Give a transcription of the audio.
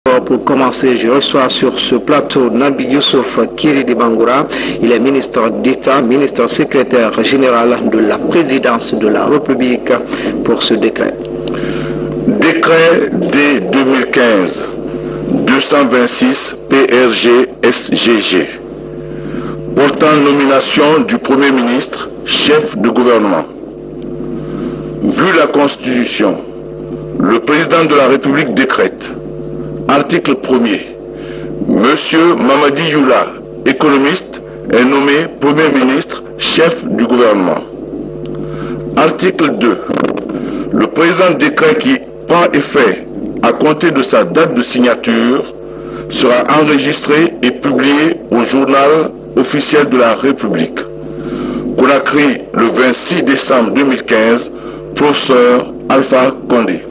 Pour commencer, je reçois sur ce plateau Nabi Youssouf Kiridi Bangoura. Il est ministre d'État, ministre secrétaire général de la présidence de la République pour ce décret. Décret D-2015-226 PRG-SGG portant nomination du Premier ministre, chef de gouvernement. Vu la Constitution, le président de la République décrète. Article 1er. Monsieur Mamadi Youla, économiste, est nommé Premier ministre, chef du gouvernement. Article 2. Le présent décret qui prend effet à compter de sa date de signature sera enregistré et publié au journal officiel de la République. Conakry, le 26 décembre 2015, professeur Alpha Condé.